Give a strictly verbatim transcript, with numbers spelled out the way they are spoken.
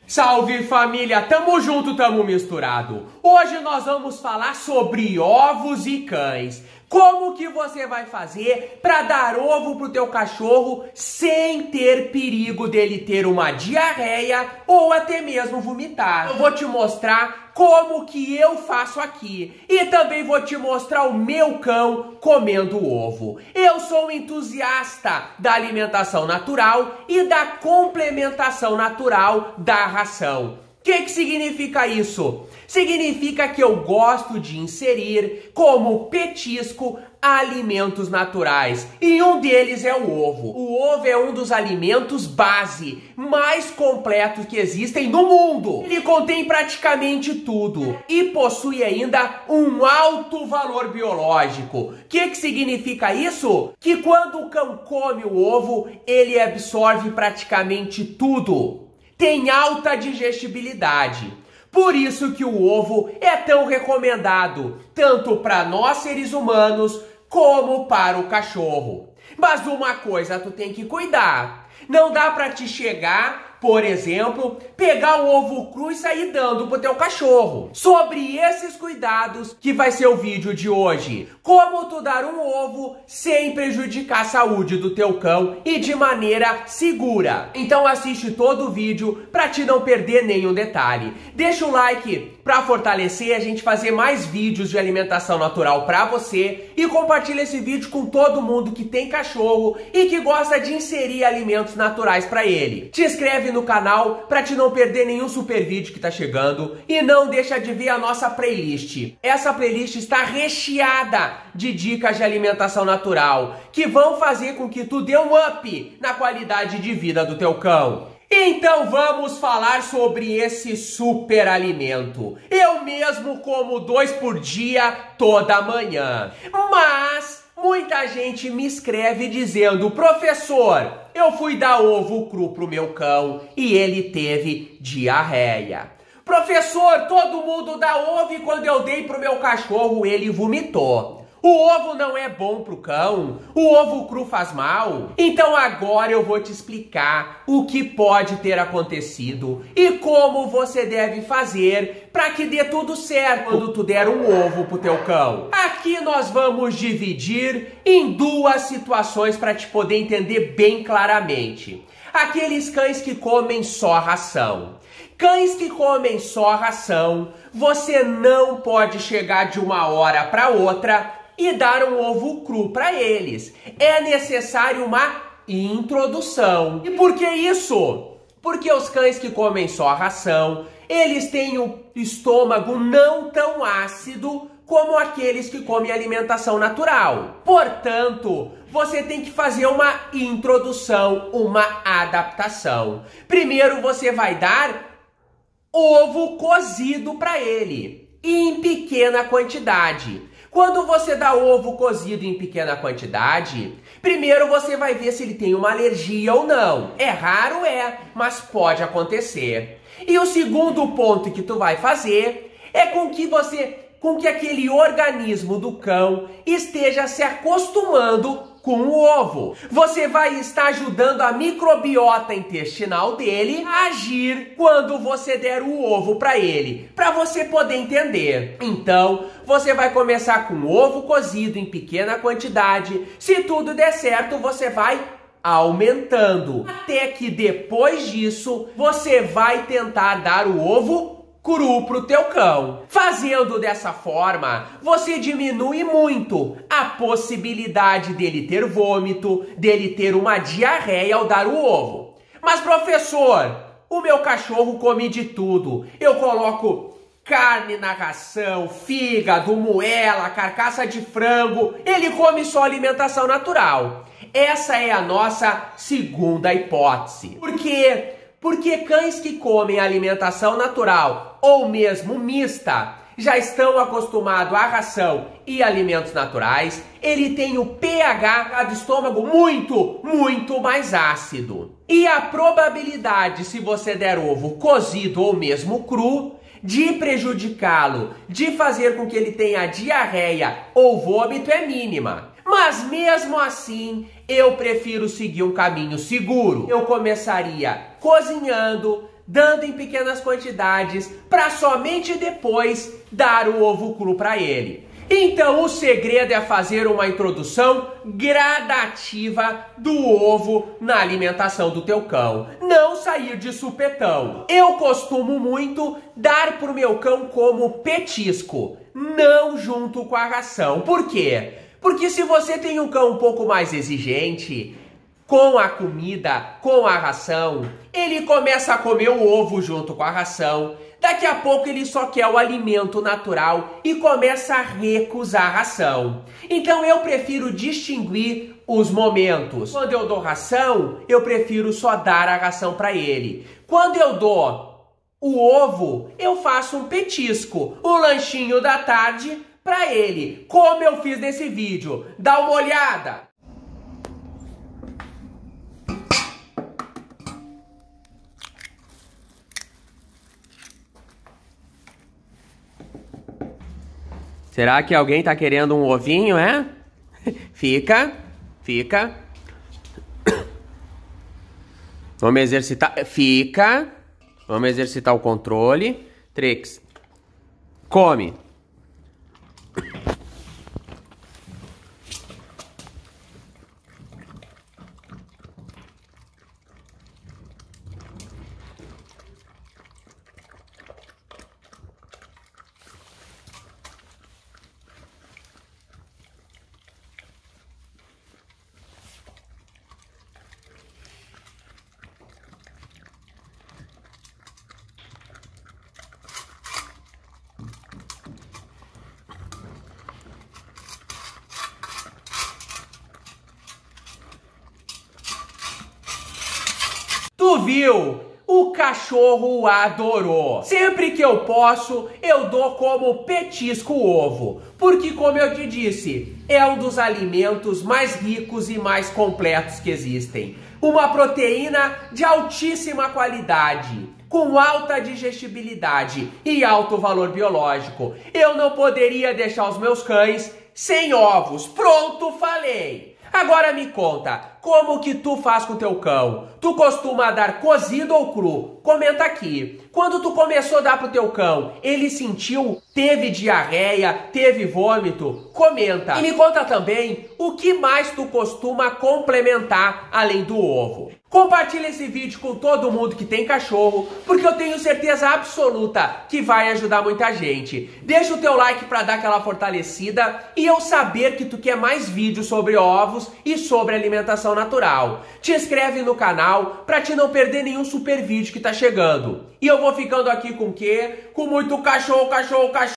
Salve família, tamo junto, tamo misturado. Hoje nós vamos falar sobre ovos e cães. Como que você vai fazer para dar ovo pro teu cachorro sem ter perigo dele ter uma diarreia ou até mesmo vomitar? Eu vou te mostrar como que eu faço aqui e também vou te mostrar o meu cão comendo ovo. Eu sou um entusiasta da alimentação natural e da complementação natural da ração. O que que significa isso? Significa que eu gosto de inserir como petisco alimentos naturais, e um deles é o ovo. O ovo é um dos alimentos base mais completos que existem no mundo. Ele contém praticamente tudo e possui ainda um alto valor biológico. O que que significa isso? Que quando o cão come o ovo, ele absorve praticamente tudo. Tem alta digestibilidade. Por isso que o ovo é tão recomendado, tanto para nós seres humanos, como para o cachorro. Mas uma coisa tu tem que cuidar. Não dá para te chegar, por exemplo, pegar um ovo cru e sair dando pro teu cachorro. Sobre esses cuidados que vai ser o vídeo de hoje. Como tu dar um ovo sem prejudicar a saúde do teu cão e de maneira segura. Então assiste todo o vídeo para te não perder nenhum detalhe. Deixa o like para fortalecer a gente fazer mais vídeos de alimentação natural para você e compartilha esse vídeo com todo mundo que tem cachorro e que gosta de inserir alimentos naturais para ele. Te inscreve no canal para te não perder nenhum super vídeo que tá chegando e não deixa de ver a nossa playlist. Essa playlist está recheada de dicas de alimentação natural que vão fazer com que tu dê um up na qualidade de vida do teu cão. Então vamos falar sobre esse super alimento. Eu mesmo como dois por dia toda manhã. Mas muita gente me escreve dizendo: professor, eu fui dar ovo cru pro meu cão e ele teve diarreia. Professor, todo mundo dá ovo e quando eu dei pro meu cachorro ele vomitou. O ovo não é bom pro cão? O ovo cru faz mal? Então agora eu vou te explicar o que pode ter acontecido e como você deve fazer para que dê tudo certo quando tu der um ovo pro teu cão. Aqui nós vamos dividir em duas situações para te poder entender bem claramente. Aqueles cães que comem só ração. Cães que comem só ração, você não pode chegar de uma hora para outra e dar um ovo cru para eles. É necessário uma introdução. E por que isso? Porque os cães que comem só ração, eles têm o estômago não tão ácido como aqueles que comem alimentação natural. Portanto, você tem que fazer uma introdução, uma adaptação. Primeiro você vai dar ovo cozido para ele, em pequena quantidade. Quando você dá ovo cozido em pequena quantidade, primeiro você vai ver se ele tem uma alergia ou não. É raro, é, mas pode acontecer. E o segundo ponto que tu vai fazer é com que você, com que aquele organismo do cão esteja se acostumando com o ovo. Você vai estar ajudando a microbiota intestinal dele a agir quando você der o ovo para ele, para você poder entender. Então, você vai começar com ovo cozido em pequena quantidade. Se tudo der certo, você vai aumentando, até que depois disso, você vai tentar dar o ovo cru pro teu cão. Fazendo dessa forma, você diminui muito a possibilidade dele ter vômito, dele ter uma diarreia ao dar o ovo. Mas professor, o meu cachorro come de tudo. Eu coloco carne na ração, fígado, moela, carcaça de frango. Ele come só alimentação natural. Essa é a nossa segunda hipótese. Por quê? Porque cães que comem alimentação natural ou mesmo mista já estão acostumados à ração e alimentos naturais, ele tem o pH do estômago muito, muito mais ácido. E a probabilidade, se você der ovo cozido ou mesmo cru, de prejudicá-lo, de fazer com que ele tenha diarreia ou vômito é mínima. Mas mesmo assim, eu prefiro seguir um caminho seguro. Eu começaria cozinhando, dando em pequenas quantidades, para somente depois dar o ovo cru para ele. Então o segredo é fazer uma introdução gradativa do ovo na alimentação do teu cão. Não sair de supetão. Eu costumo muito dar pro meu cão como petisco, não junto com a ração. Por quê? Porque se você tem um cão um pouco mais exigente com a comida, com a ração, ele começa a comer o ovo junto com a ração. Daqui a pouco ele só quer o alimento natural e começa a recusar a ração. Então eu prefiro distinguir os momentos. Quando eu dou ração, eu prefiro só dar a ração para ele. Quando eu dou o ovo, eu faço um petisco, um lanchinho da tarde para ele, como eu fiz nesse vídeo. Dá uma olhada! Será que alguém tá querendo um ovinho, é? Fica, fica. Vamos exercitar, fica. Vamos exercitar o controle. Trix, come. Tu viu? O cachorro adorou. Sempre que eu posso, eu dou como petisco o ovo. Porque, como eu te disse, é um dos alimentos mais ricos e mais completos que existem. Uma proteína de altíssima qualidade, com alta digestibilidade e alto valor biológico. Eu não poderia deixar os meus cães sem ovos. Pronto, falei! Agora me conta, como que tu faz com teu cão? Tu costuma dar cozido ou cru? Comenta aqui. Quando tu começou a dar pro teu cão, ele sentiu, teve diarreia, teve vômito? Comenta. E me conta também o que mais tu costuma complementar além do ovo. Compartilha esse vídeo com todo mundo que tem cachorro, porque eu tenho certeza absoluta que vai ajudar muita gente. Deixa o teu like para dar aquela fortalecida e eu saber que tu quer mais vídeos sobre ovos e sobre alimentação natural. Te inscreve no canal para te não perder nenhum super vídeo que tá chegando. E eu vou ficando aqui com o quê? Com muito cachorro, cachorro, cachorro.